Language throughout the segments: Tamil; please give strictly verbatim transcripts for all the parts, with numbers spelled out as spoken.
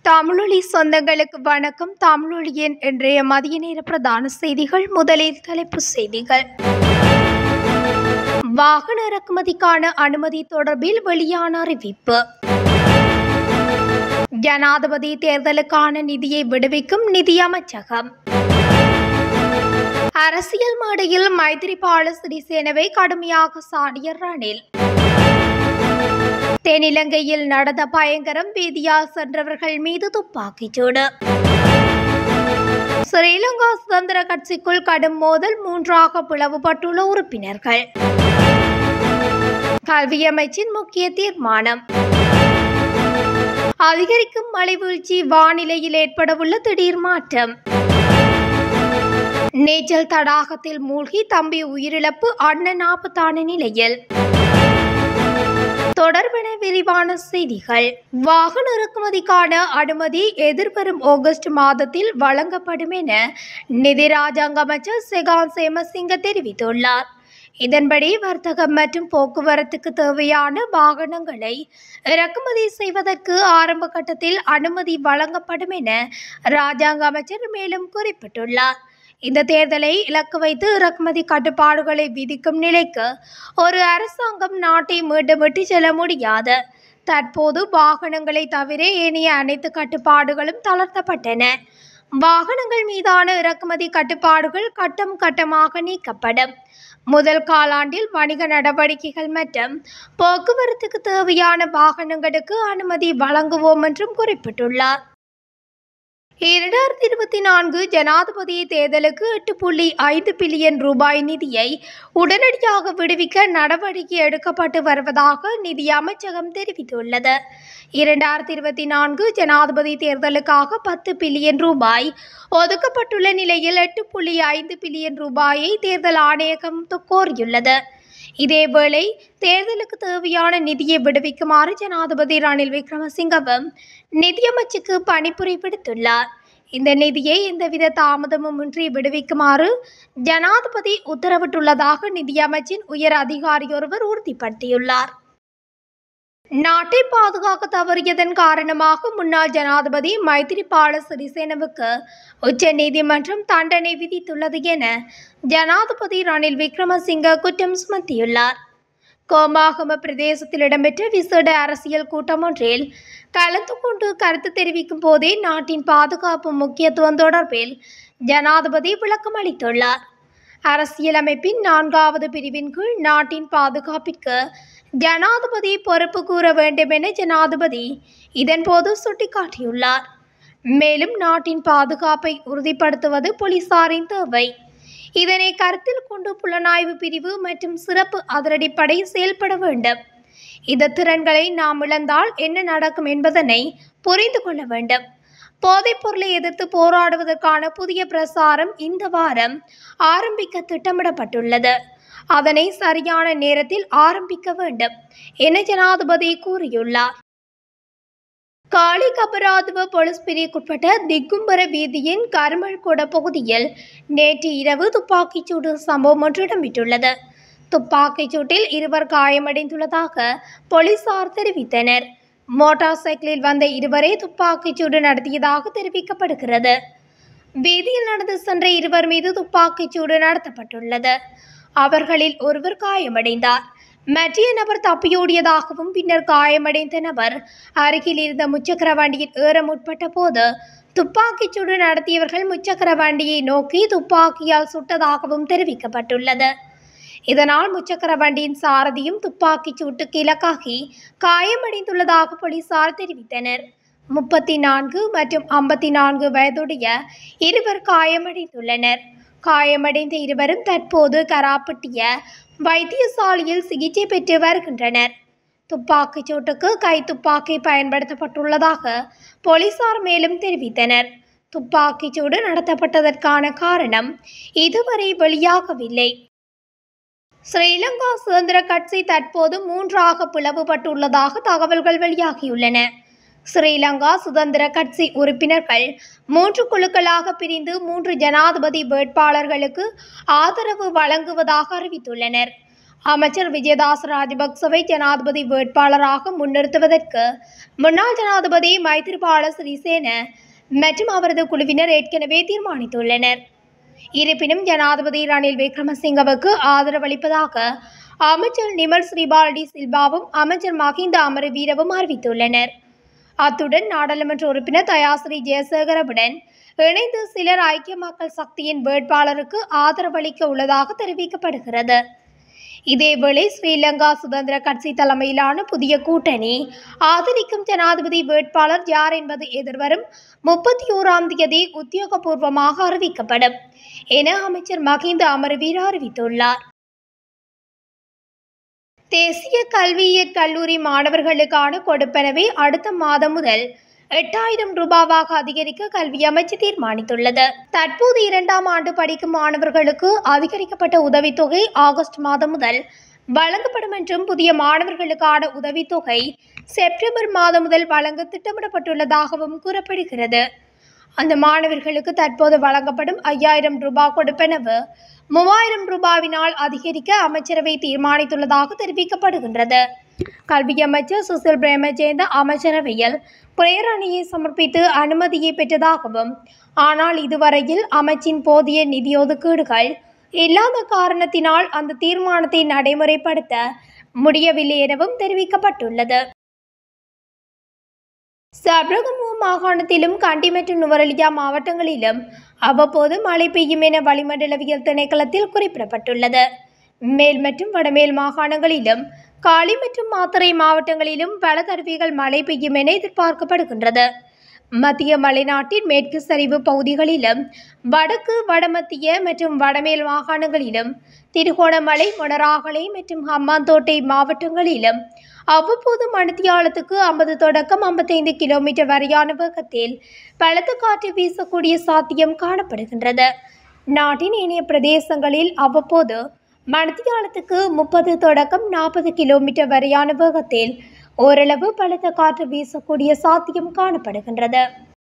தமிழொலி சொந்தங்களுக்கு வணக்கம். தமிழொலியின் இன்றைய மதிய நேர பிரதான செய்திகள். முதலில் தலைப்புச் செய்திகள். வாகன இறக்குமதிக்கான அனுமதி தொடர்பில் வெளியான அறிவிப்பு. ஜனாதிபதி தேர்தலுக்கான நிதியை விடுவிக்கும் நிதி அமைச்சகம். அரசியல் மேடையில் மைத்திரிபால சிறிசேனவை கடுமையாக சாடிய ரணில். தென்னிலங்கையில் நடந்த பயங்கரம், வீதியால் சென்றவர்கள் மீது துப்பாக்கிச்சூடு. ஸ்ரீலங்கா சுதந்திர கட்சிக்குள் கடும் மோதல், மூன்றாக பிளவுபட்டுள்ள உறுப்பினர்கள். கல்வி அமைச்சின் முக்கிய தீர்மானம். அதிகரிக்கும் மழை வீழ்ச்சி, வானிலையில் ஏற்படவுள்ள திடீர் மாற்றம். நீச்சல் தடாகத்தில் மூழ்கி தம்பி உயிரிழப்பு, அண்ணன் ஆபத்தான நிலையில். தொடர்பென விரிவான செய்திகள். வாகன இறக்குமதிக்கான அனுமதி எதிர்வரும் ஆகஸ்ட் மாதத்தில் வழங்கப்படும் என நிதி ராஜாங்க அமைச்சர் செகான் சேமசிங்க தெரிவித்துள்ளார். இதன்படி வர்த்தகம் மற்றும் போக்குவரத்துக்கு தேவையான வாகனங்களை இறக்குமதி செய்வதற்கு ஆரம்ப கட்டத்தில் அனுமதி வழங்கப்படும் என ராஜாங்க அமைச்சர் மேலும் குறிப்பிட்டுள்ளார். இந்த தேர்தலை இலக்கு வைத்து இறக்குமதி கட்டுப்பாடுகளை விதிக்கும் நிலைக்கு ஒரு அரசாங்கம் நாட்டை மீண்டும் விட்டு செல்ல முடியாது. தற்போது வாகனங்களை தவிர ஏனைய அனைத்து கட்டுப்பாடுகளும் தளர்த்தப்பட்டன. வாகனங்கள் மீதான இறக்குமதி கட்டுப்பாடுகள் கட்டம் கட்டமாக நீக்கப்படும். முதல் காலாண்டில் வணிக நடவடிக்கைகள் மற்றும் போக்குவரத்துக்கு தேவையான வாகனங்களுக்கு அனுமதி வழங்குவோம் என்றும் குறிப்பிட்டுள்ளார். இரண்டாயிரத்தி இருபத்தி நான்கு ஜனாதிபதி தேர்தலுக்கு எட்டு புள்ளி ஐந்து பில்லியன் ரூபாய் நிதியை உடனடியாக விடுவிக்க நடவடிக்கை எடுக்கப்பட்டு வருவதாக நிதி அமைச்சகம் தெரிவித்துள்ளது. இரண்டாயிரத்தி இருபத்தி நான்கு ஜனாதிபதி தேர்தலுக்காக பத்து பில்லியன் ரூபாய் ஒதுக்கப்பட்டுள்ள நிலையில் எட்டு புள்ளி ஐந்து பில்லியன் ரூபாயை தேர்தல் ஆணையகம் கோரியுள்ளது. இதேவேளை தேர்தலுக்கு தேவையான நிதியை விடுவிக்குமாறு ஜனாதிபதி ரணில் விக்ரமசிங்கவும் நிதியமைச்சுக்கு பணிப்புரை விடுத்துள்ளார். இந்த நிதியை எந்தவித தாமதமும் இன்றி விடுவிக்குமாறு ஜனாதிபதி உத்தரவிட்டுள்ளதாக நிதியமைச்சின் உயர் அதிகாரியொருவர் உறுதிப்படுத்தியுள்ளார். நாட்டை பாதுகாக்க தவறியதன் காரணமாக முன்னாள் ஜனாதிபதி மைத்திரிபால சிறிசேனவுக்கு உச்ச நீதிமன்றம் தண்டனை விதித்துள்ளது என ஜனாதிபதி ரணில் விக்ரமசிங்க குற்றம் சுமத்தியுள்ளார். கோமாகம பிரதேசத்தில் இடம்பெற்ற விசேட அரசியல் கூட்டம் ஒன்றில் கலந்து கொண்டு கருத்து தெரிவிக்கும் போதே நாட்டின் பாதுகாப்பு முக்கியத்துவம் தொடர்பில் ஜனாதிபதி விளக்கம் அளித்துள்ளார். அரசியலமைப்பின் நான்காவது பிரிவின் கீழ் நாட்டின் பாதுகாப்பிற்கு ஜனாதிபதி பொறுப்பு கூற வேண்டும் என ஜனாதிபதி இதன்போது சுட்டிக்காட்டியுள்ளார். மேலும் நாட்டின் பாதுகாப்பை உறுதிப்படுத்துவது போலீசாரின் தேவை. இதனை கருத்தில் கொண்டு புலனாய்வு பிரிவு மற்றும் சிறப்பு அதிரடிப்படை செயல்பட வேண்டும். இந்த திறன்களை நாம் இழந்தால் என்ன நடக்கும் என்பதனை புரிந்து கொள்ள வேண்டும். போதைப் பொருளை எதிர்த்து போராடுவதற்கான புதிய பிரசாரம் இந்த வாரம் ஆரம்பிக்க திட்டமிடப்பட்டுள்ளது. அதனை சரியான நேரத்தில் ஆரம்பிக்க வேண்டும் என ஜனாதிபதி கூறியுள்ளார். காலி கபராதுவ போலீஸ் பிரிவுக்குட்பட்ட திக்கும்பர வீதியின் கருமல்கொட பகுதியில் நேற்று இரவு துப்பாக்கிச்சூடு சம்பவம் ஒன்று இடம்பெற்றுள்ளது. துப்பாக்கிச்சூட்டில் இருவர் காயமடைந்துள்ளதாக போலீசார் தெரிவித்தனர். மோட்டார் சைக்கிளில் வந்த இருவரே துப்பாக்கிச்சூடு நடத்தியதாக தெரிவிக்கப்படுகிறது. வீதியில் நடந்து சென்ற இருவர் மீது துப்பாக்கிச்சூடு நடத்தப்பட்டுள்ளது. அவர்களில் ஒருவர் காயமடைந்தார். மற்ற நபர் தப்பியோடியதாகவும் பின்னர் காயமடைந்த நபர் அருகில் இருந்த முச்சக்கர வண்டியில் ஏற முற்பட்ட போது துப்பாக்கிச்சூடு நடத்தியவர்கள் முச்சக்கர வண்டியை நோக்கி துப்பாக்கியால் சுட்டதாகவும் தெரிவிக்கப்பட்டுள்ளது. இதனால் முச்சக்கர வண்டியின் சாரதியும் துப்பாக்கிச் சூட்டுக்கு இலக்காகி காயமடைந்துள்ளதாக போலீசார் தெரிவித்தனர். முப்பத்தி நான்கு மற்றும் ஐம்பத்தி நான்கு வயதுடைய இருவர் காயமடைந்துள்ளனர். காயமடைந்த இருவரும் தற்போது கராப்பட்டிய வைத்தியசாலையில் சிகிச்சை பெற்று வருகின்றனர். துப்பாக்கிச் சூட்டுக்கு கை துப்பாக்கி பயன்படுத்தப்பட்டுள்ளதாக போலீசார் மேலும் தெரிவித்தனர். துப்பாக்கிச் சூடு நடத்தப்பட்டதற்கான காரணம் இதுவரை வெளியாகவில்லை. ஸ்ரீலங்கா சுதந்திர கட்சி தற்போது மூன்றாக பிளவுபட்டுள்ளதாக தகவல்கள் வெளியாகியுள்ளன. ஸ்ரீலங்கா சுதந்திர கட்சி உறுப்பினர்கள் மூன்று குழுக்களாக பிரிந்து மூன்று ஜனாதிபதி வேட்பாளர்களுக்கு ஆதரவு வழங்குவதாக அறிவித்துள்ளனர். அமைச்சர் விஜயதாஸ் ராஜபக்சவை ஜனாதிபதி வேட்பாளராக முன்னிறுத்துவதற்கு முன்னாள் ஜனாதிபதி மைத்திரிபால சிறிசேன மற்றும் அவரது குழுவினர் ஏற்கனவே தீர்மானித்துள்ளனர். இருப்பினும் ஜனாதிபதி ரணில் விக்ரமசிங்கவுக்கு ஆதரவளிப்பதாக அமைச்சர் நிமல் ஸ்ரீபாலடி சில்வாவும் அமைச்சர் மஹிந்த அமரவீரவும் அறிவித்துள்ளனர். அத்துடன் நாடாளுமன்ற உறுப்பினர் தயாஸ்ரீ ஜெயசேகரவுடன் இணைந்து சிலர் ஐக்கிய மக்கள் சக்தியின் வேட்பாளருக்கு ஆதரவளிக்க உள்ளதாக தெரிவிக்கப்படுகிறது. இதேவேளை ஸ்ரீலங்கா சுதந்திர கட்சி தலைமையிலான புதிய கூட்டணி ஆதரிக்கும் ஜனாதிபதி வேட்பாளர் யார் என்பது எதிர்வரும் முப்பத்தி ஓராம் தேதி உத்தியோகபூர்வமாக அறிவிக்கப்படும் என அமைச்சர் மஹிந்த அமரவீர அறிவித்துள்ளார். தேசிய கல்வியியற் கல்லூரி மாணவர்களுக்கான கொடுப்பனவை அடுத்த மாதம் முதல் எட்டாயிரம் ரூபாவாக அதிகரிக்க கல்வி அமைச்சு தீர்மானித்துள்ளது. தற்போது இரண்டாம் ஆண்டு படிக்கும் மாணவர்களுக்கு அதிகரிக்கப்பட்ட உதவித்தொகை ஆகஸ்ட் மாதம் முதல் வழங்கப்படும் என்றும் புதிய மாணவர்களுக்கான உதவித்தொகை செப்டம்பர் மாதம் முதல் வழங்க திட்டமிடப்பட்டுள்ளதாகவும் கூறப்படுகிறது. அந்த மாணவர்களுக்கு தற்போது வழங்கப்படும் ஐயாயிரம் ரூபாய் கொடுப்பனவு மூவாயிரம் ரூபாவினால் அதிகரிக்க அமைச்சரவை தீர்மானித்துள்ளதாக தெரிவிக்கப்படுகின்றது. கல்வி அமைச்சர் சுசில் பிரேமஜேந்த அமைச்சரவையில் பிரேரணையை சமர்ப்பித்து அனுமதியை பெற்றதாகவும், ஆனால் இதுவரையில் அமைச்சின் போதிய நிதி ஒதுக்கீடுகள் இல்லாத காரணத்தினால் அந்த தீர்மானத்தை நடைமுறைப்படுத்த முடியவில்லை எனவும் தெரிவிக்கப்பட்டுள்ளது. சப்ரகமுவ மாகாணத்திலும் கண்டி மற்றும் நுவரெலியா மாவட்டங்களிலும் அவ்வப்போது மழை பெய்யும் என வளிமண்டலவியல் திணைக்களத்தில் குறிப்பிடப்பட்டுள்ளது. மேல் மற்றும் வடமேல் மாகாணங்களிலும் காலி மற்றும் மாத்தறை மாவட்டங்களிலும் பல தடவைகள் மழை பெய்யும் என எதிர்பார்க்கப்படுகின்றது. மத்திய மலைநாட்டின் மேற்கு சரிவு பகுதிகளிலும் வடக்கு வடமத்திய மற்றும் வடமேல் மாகாணங்களிலும் திருகோணமலை மொனராகலை மற்றும் ஹம்பாந்தோட்டை மாவட்டங்களிலும் அவ்வப்போது மணித்தியாலத்துக்கு ஐம்பது தொடக்கம் ஐம்பத்தைந்து கிலோமீட்டர் வரையான வேகத்தில் பலத்த காற்று வீசக்கூடிய சாத்தியம் காணப்படுகின்றது. நாட்டின் ஏனைய பிரதேசங்களில் அவ்வப்போது மணித்தியாலத்துக்கு முப்பது தொடக்கம் நாற்பது கிலோமீட்டர் வரையான வேகத்தில் ஓரளவு பலத்த காற்று வீசக்கூடிய சாத்தியம் காணப்படுகின்றது.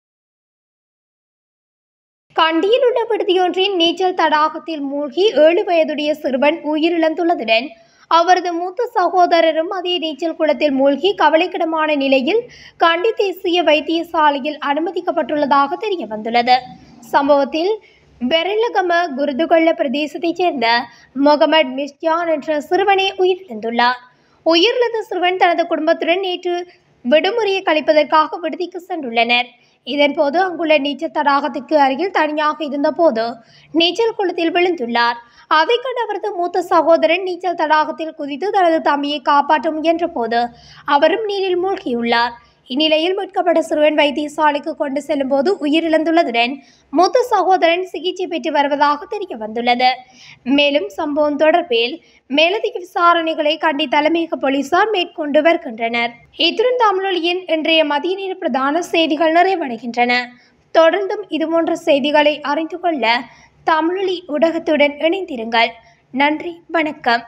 கண்டியில் உள்ள விடுதியொன்றின் நீச்சல் தடாகத்தில் மூழ்கி ஏழு வயதுடைய சிறுவன் உயிரிழந்துள்ளதுடன் அவரது மூத்த சகோதரரும் அதே நீச்சல் குளத்தில் மூழ்கி கவலைக்கிடமான நிலையில் கண்டி தேசிய வைத்தியசாலையில் அனுமதிக்கப்பட்டுள்ளதாக தெரிய வந்துள்ளது. சம்பவத்தில் பெரலகம குருதுகொள்ள பிரதேசத்தைச் சேர்ந்த முகமது மிஸ்ஜான் என்ற சிறுவனே உயிரிழந்துள்ளார். உயிரிழந்த சிறுவன் தனது குடும்பத்துடன் நேற்று விடுமுறையை கழிப்பதற்காக விடுதிக்கு சென்றுள்ளனர். இதன்போது அங்குள்ள நீச்சல் தடாகத்திற்கு அருகில் தனியாக இருந்தபோது நீச்சல் குளத்தில் விழுந்துள்ளார். அதை கண்ட அவரது மூத்த சகோதரன் நீச்சல் தடாகத்தில் குதித்து தனது தம்பியை காப்பாற்ற முயன்ற போது அவரும் நீரில் மூழ்கியுள்ளார். இந்நிலையில் மீட்கப்பட்ட சிறுவன் வைத்தியசாலைக்கு கொண்டு செல்லும் போது உயிரிழந்துள்ளதுடன் மூத்த சகோதரன் சிகிச்சை பெற்று வருவதாக தெரிய வந்துள்ளது. மேலும் சம்பவம் தொடர்பில் மேலதிக விசாரணைகளை கண்டி தலைமையக போலீசார் மேற்கொண்டு வருகின்றனர். இத்துடன் தமிழொலியின் இன்றைய மதிய நேர பிரதான செய்திகள் நிறைவடைகின்றன. தொடர்ந்தும் இதுபோன்ற செய்திகளை அறிந்து கொள்ள தமிழொலி ஊடகத்துடன் இணைந்திருங்கள். நன்றி, வணக்கம்.